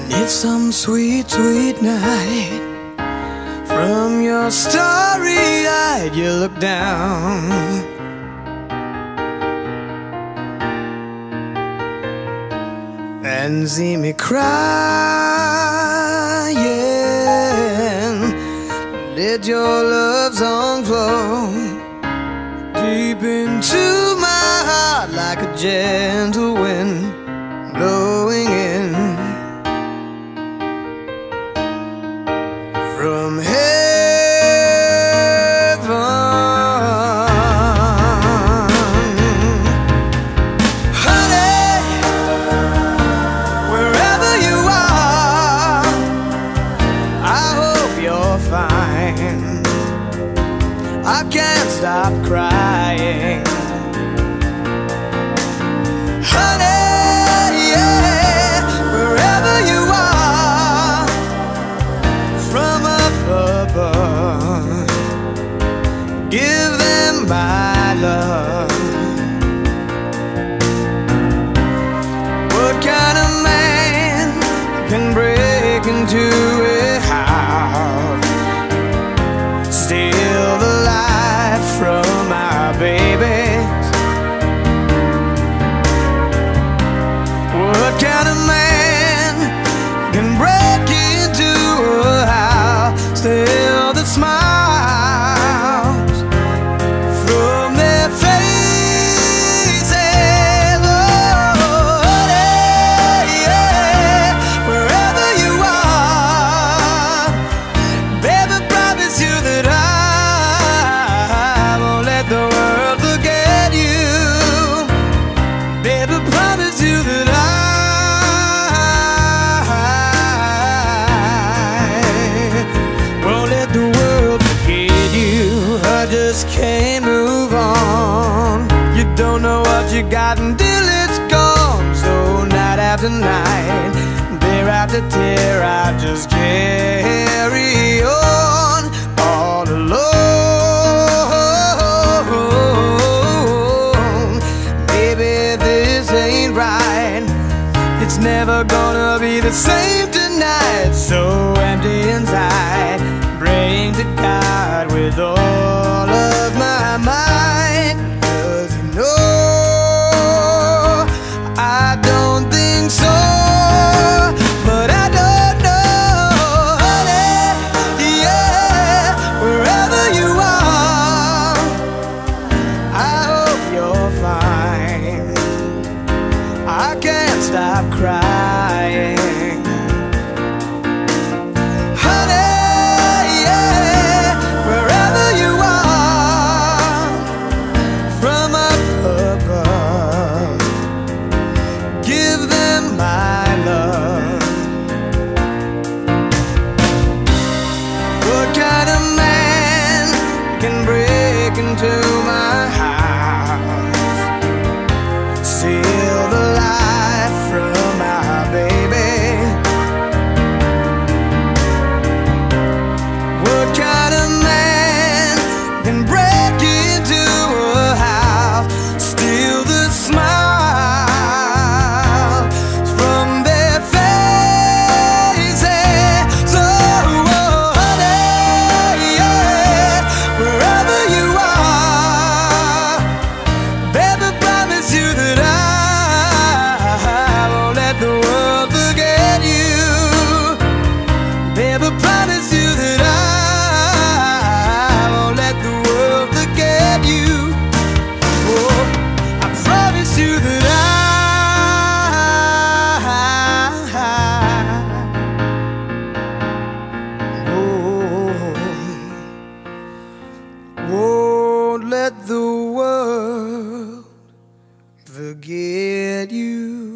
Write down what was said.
It's some sweet, sweet night. From your starry eye you look down, and see me crying. Let your love song flow deep into my heart like a gentle wind blowing in from heaven. Honey, wherever you are, I hope you're fine. I can't stop crying. Honey, yeah, wherever you are, from up above, give them my love. What kind of man can break into a house, steal the life from our babies? What kind of man can break into a house, steal the smiles from their faces? Oh, yeah, wherever you are, baby, promise you that I won't let the world forget you. Baby, promise you that I won't let the world forget you. I just can't move on. You don't know what you got until it's gone. So night after night, tear after tear, I just carry on all alone. Baby, this ain't right. It's never gonna be the same tonight. So empty inside, praying to God with all of my might. 'Cause you know I don't think so, but I don't know, honey, yeah, wherever you are, I hope you're fine. I can't stop crying. Honey, yeah, wherever you are, from up above, give them my love. What kind of man can break into my house, steal the life from our baby? What kind of man can break into a house, steal the smile from their faces? Oh, honey, yeah, wherever you are, baby, promise you that I won't let the world forget you. Baby, promise you that I won't let the world forget you. Oh, I promise you that won't let the world forget you.